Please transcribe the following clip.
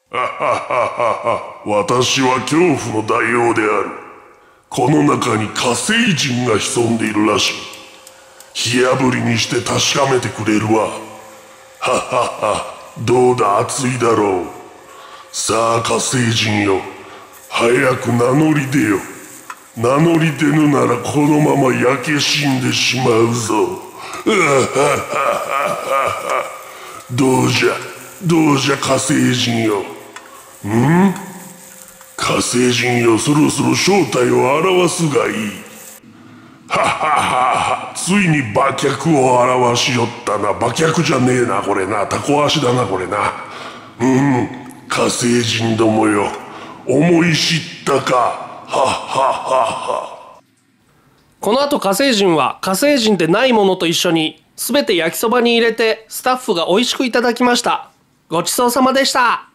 はははは私は恐怖の大王である。この中に火星人が潜んでいるらしい。火あぶりにして確かめてくれるわ。ははは、どうだ、熱いだろう。さあ火星人よ、早く名乗り出よ。名乗り出ぬならこのまま焼け死んでしまうぞ。どうじゃ火星人よ。火星人よ、そろそろ正体を表すがいい。はははは、ついに馬脚を表しよったな。馬脚じゃねえなこれな、タコ足だなこれな。火星人どもよ、思い知ったか。はっはっはっは。 この後火星人は火星人でないものと一緒に全て焼きそばに入れてスタッフが美味しくいただきました。ごちそうさまでした。